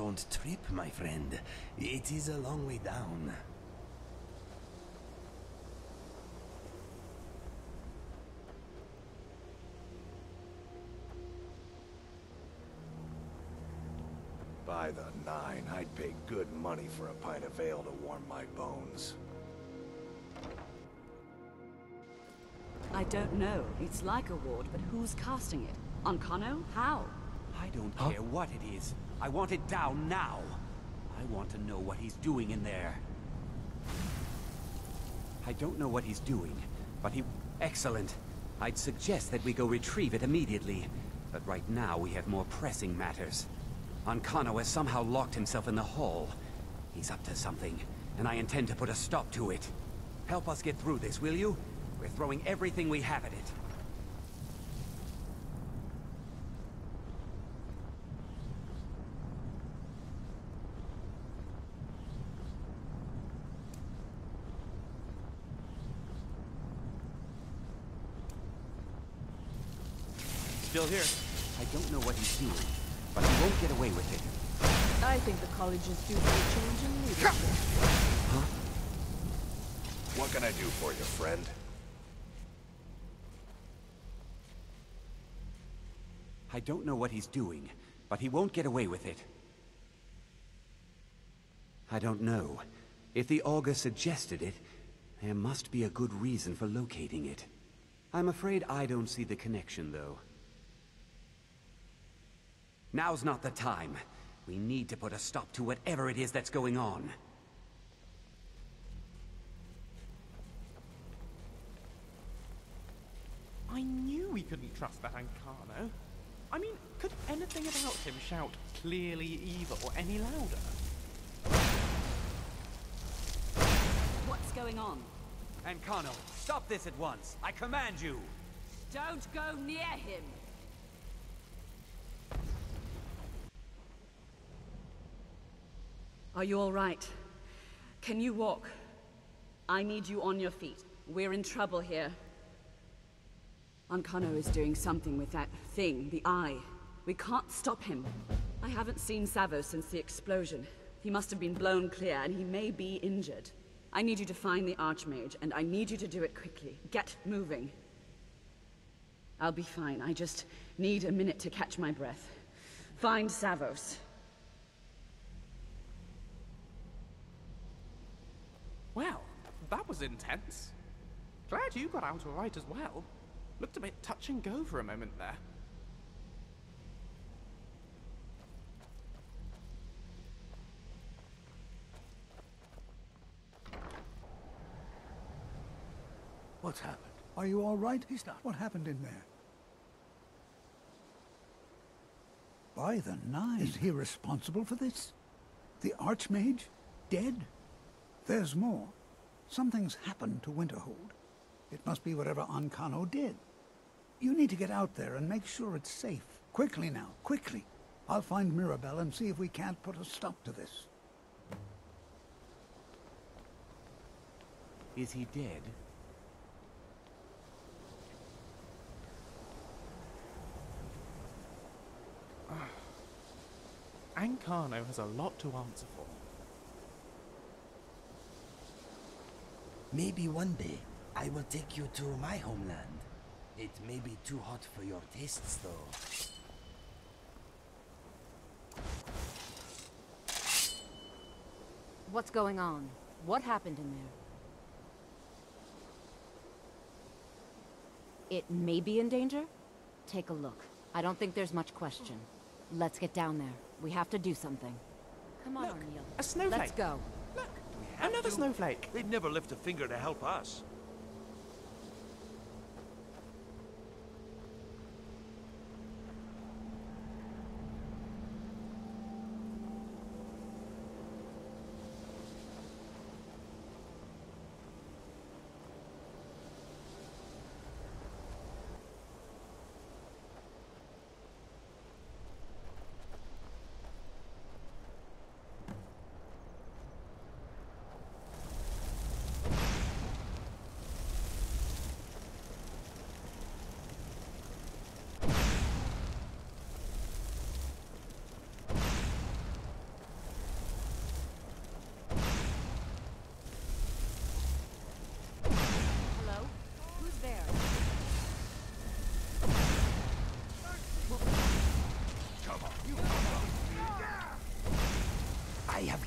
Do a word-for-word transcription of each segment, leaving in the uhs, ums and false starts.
Don't trip, my friend. It is a long way down. By the nine, I'd pay good money for a pint of ale to warm my bones. I don't know. It's like a ward, but who's casting it? Ancano? How? I don't Huh? care what it is. I want it down now. I want to know what he's doing in there. I don't know what he's doing, but he... Excellent. I'd suggest that we go retrieve it immediately. But right now we have more pressing matters. Ancano has somehow locked himself in the hall. He's up to something, and I intend to put a stop to it. Help us get through this, will you? We're throwing everything we have at it. Still here. I don't know what he's doing, but he won't get away with it. I think the college is due for a change in leadership. Huh? What can I do for you, friend? I don't know what he's doing, but he won't get away with it. I don't know. If the augur suggested it, there must be a good reason for locating it. I'm afraid I don't see the connection, though. Now's not the time. We need to put a stop to whatever it is that's going on. I knew we couldn't trust that Ancano. I mean, could anything about him shout clearly evil any louder? What's going on? Ancano, stop this at once! I command you! Don't go near him! Are you all right? Can you walk? I need you on your feet. We're in trouble here. Ancano is doing something with that thing, the eye. We can't stop him. I haven't seen Savo since the explosion. He must have been blown clear, and he may be injured. I need you to find the Archmage, and I need you to do it quickly. Get moving. I'll be fine. I just need a minute to catch my breath. Find Savos. Well, that was intense. Glad you got out all right as well. Looked a bit touch and go for a moment there. What's happened? Are you all right? He's not. What happened in there? By the nine. Is he responsible for this? The Archmage? Dead? There's more. Something's happened to Winterhold. It must be whatever Ancano did. You need to get out there and make sure it's safe. Quickly now, quickly. I'll find Mirabelle and see if we can't put a stop to this. Is he dead? Ancano has a lot to answer for. Maybe one day, I will take you to my homeland. It may be too hot for your tastes, though. What's going on? What happened in there? It may be in danger? Take a look. I don't think there's much question. Let's get down there. We have to do something. Come on, Look, O'Neill. a snowflake. Let's go. Look, another to. snowflake. They'd never lift a finger to help us.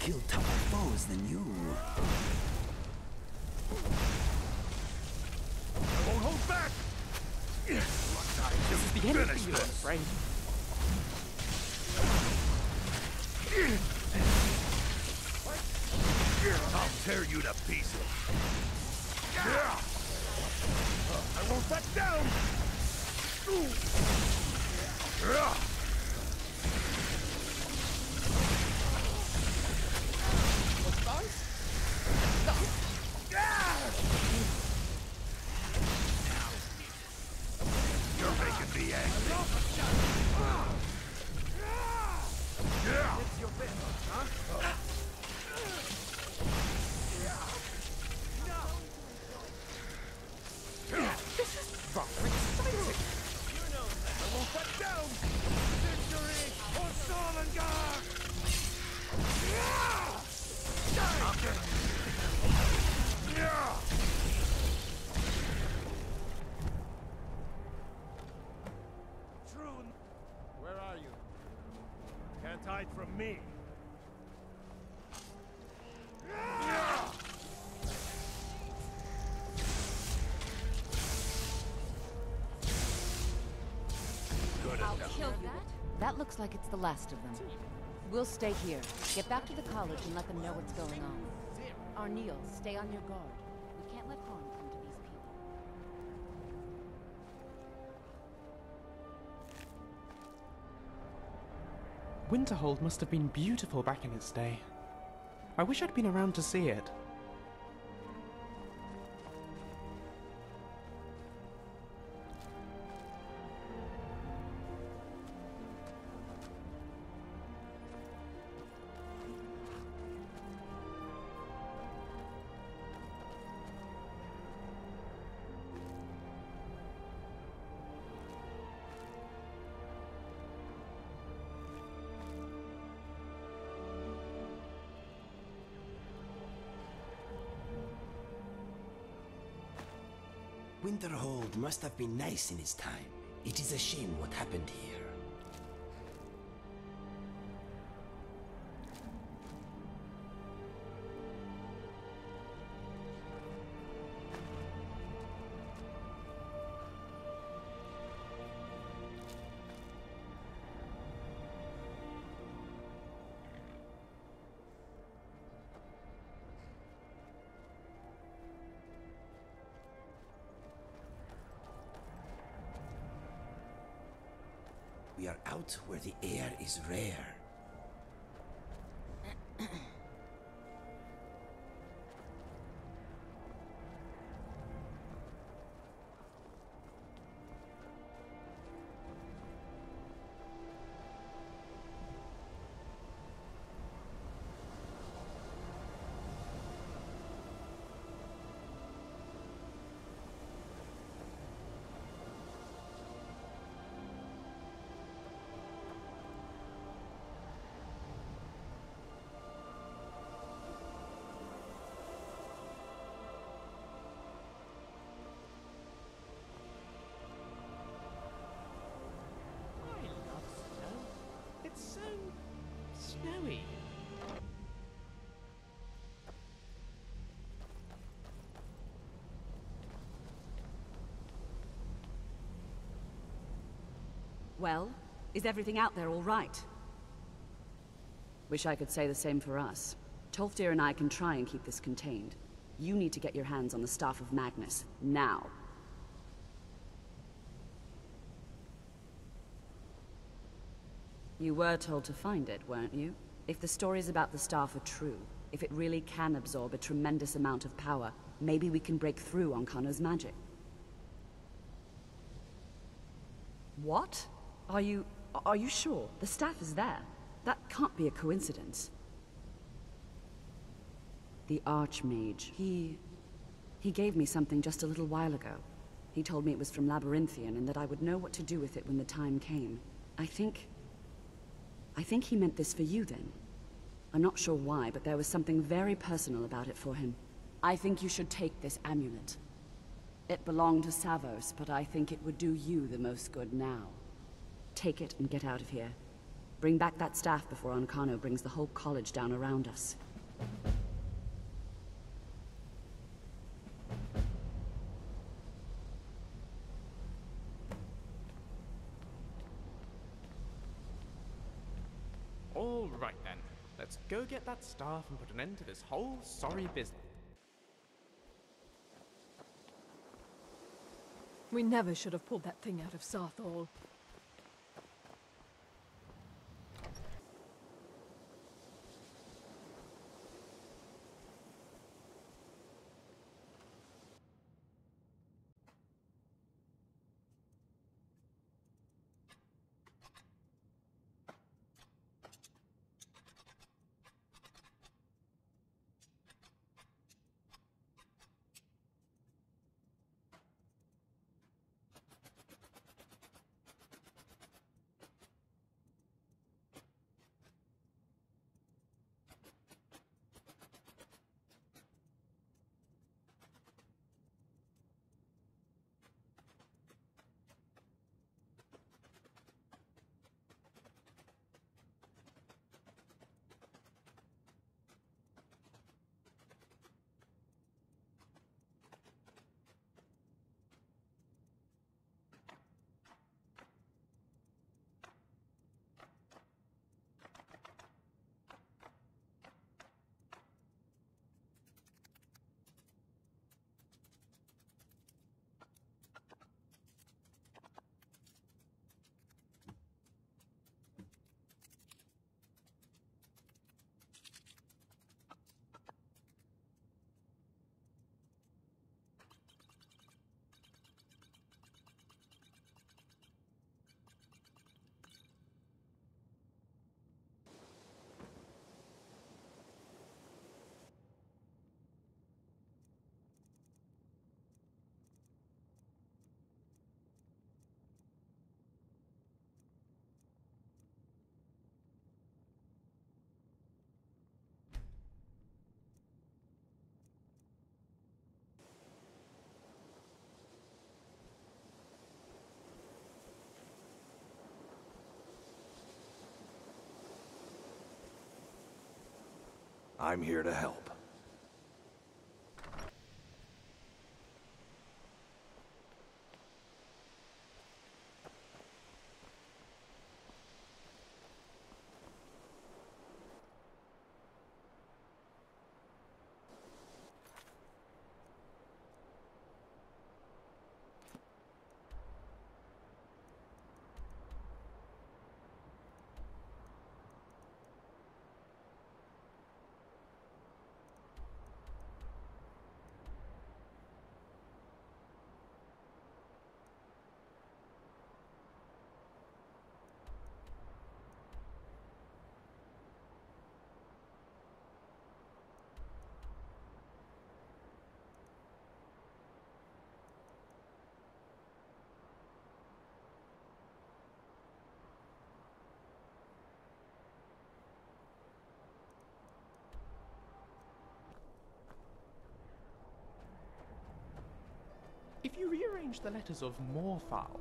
kill tougher foes than you. I won't hold back! This is the end for you, I'm afraid. I'll tear you to pieces. I won't back down! You're making me angry. It's your bit, huh? This is rather exciting. You know that. I won't back down! Victory or Solongar! True. Where are you? Can't hide from me. Good I'll enough. kill that. That looks like it's the last of them. We'll stay here. Get back to the college and let them know what's going on. Arneal, stay on your guard. We can't let harm come to these people. Winterhold must have been beautiful back in its day. I wish I'd been around to see it. Winterhold must have been nice in his time. It is a shame what happened here. We are out where the air is rare. It's so snowy. Well, is everything out there all right? Wish I could say the same for us. Tolfdir and I can try and keep this contained. You need to get your hands on the Staff of Magnus, now. You were told to find it, weren't you? If the stories about the staff are true, if it really can absorb a tremendous amount of power, maybe we can break through Ancano's magic. What? Are you... are you sure? The staff is there. That can't be a coincidence. The Archmage. He... he gave me something just a little while ago. He told me it was from Labyrinthian and that I would know what to do with it when the time came. I think... I think he meant this for you then. I'm not sure why, but there was something very personal about it for him. I think you should take this amulet. It belonged to Savos, but I think it would do you the most good now. Take it and get out of here. Bring back that staff before Ancano brings the whole college down around us. All right then. Let's go get that staff and put an end to this whole sorry business. We never should have pulled that thing out of Sarthal. I'm here to help. If you rearrange the letters of Morphal,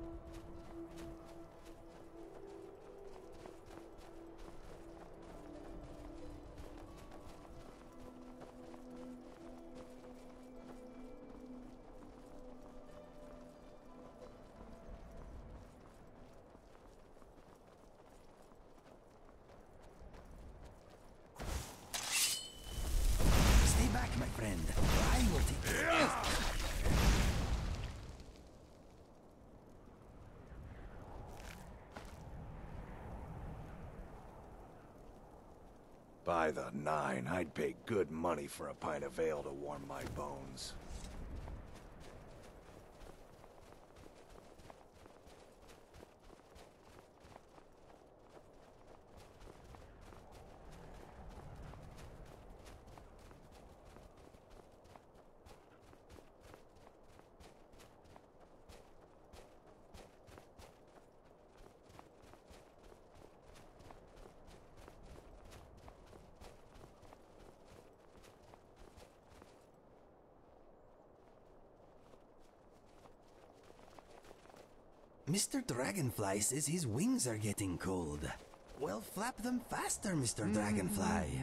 Stay back, my friend. I will take you. By the nine, I'd pay good money for a pint of ale to warm my bones. Mister Dragonfly says his wings are getting cold. Well, flap them faster, Mister Dragonfly.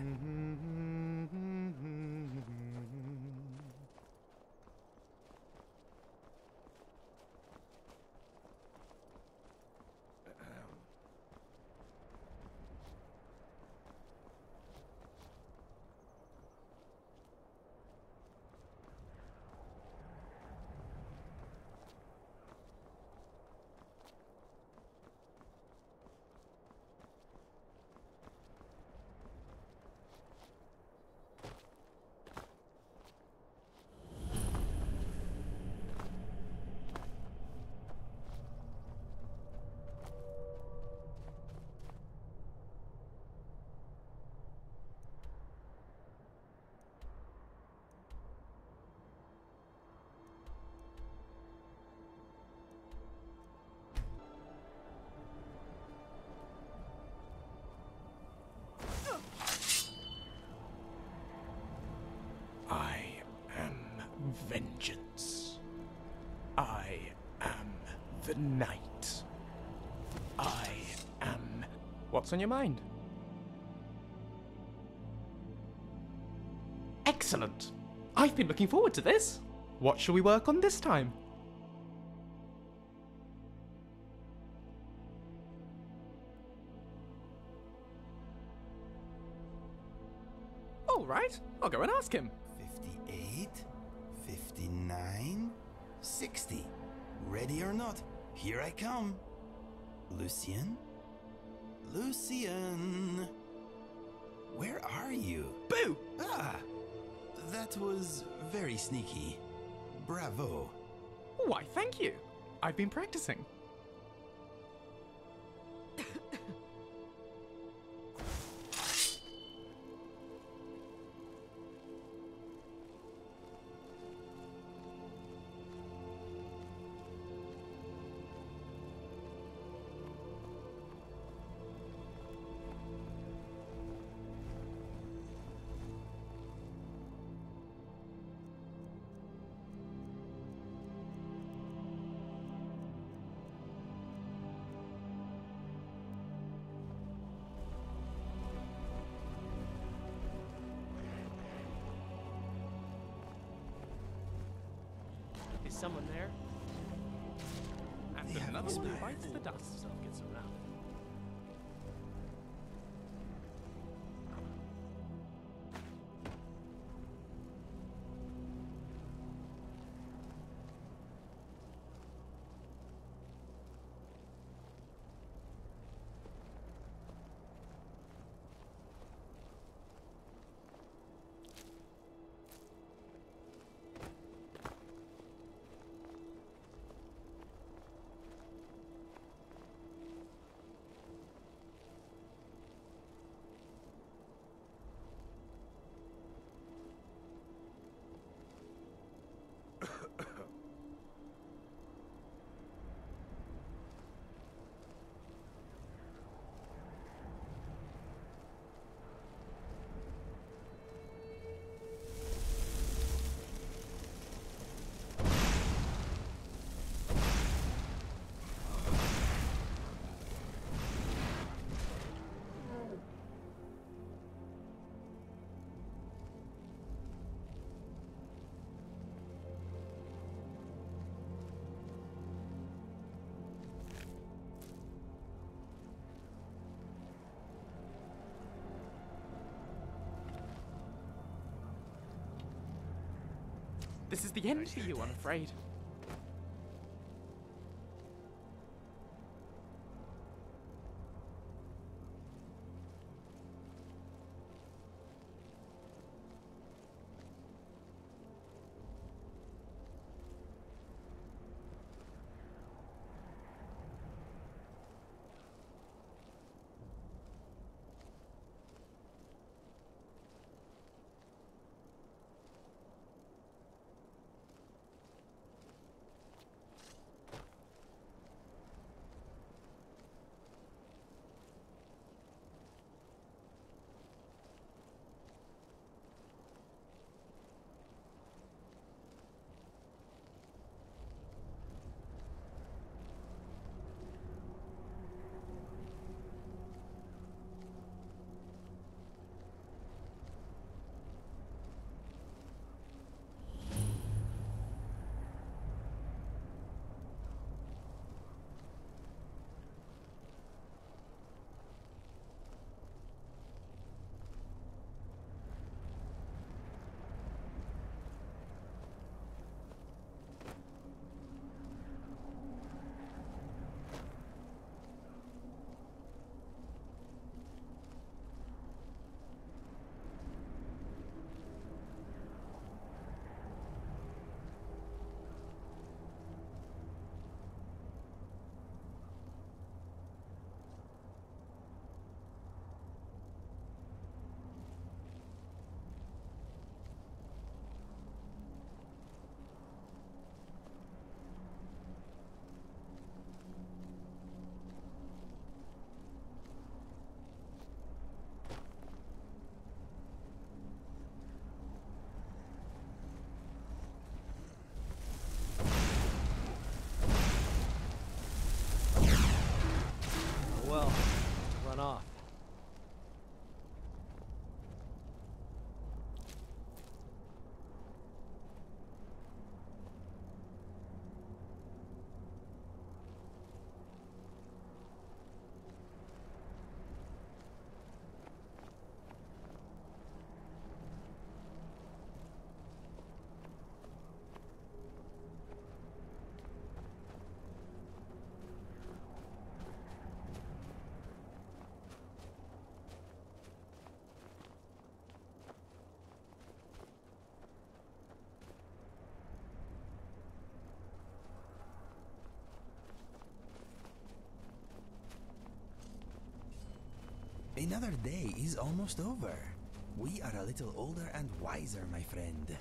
Vengeance. I am the night. I am... What's on your mind? Excellent! I've been looking forward to this. What shall we work on this time? All right, I'll go and ask him. fifty-eight, fifty-nine, sixty. Ready or not, here I come. Lucien? Lucien! Where are you? Boo! Ah! That was very sneaky. Bravo. Why, thank you. I've been practicing. Is someone there? After another one bites the dust. Stuff gets around. This is the end for you, I'm afraid. Another day is almost over. We are a little older and wiser, my friend.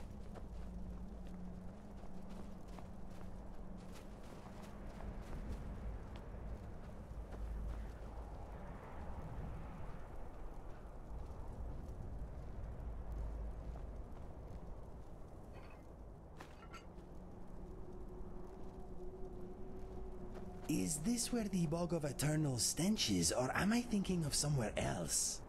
Is this where the Bog of Eternal Stench is, or am I thinking of somewhere else?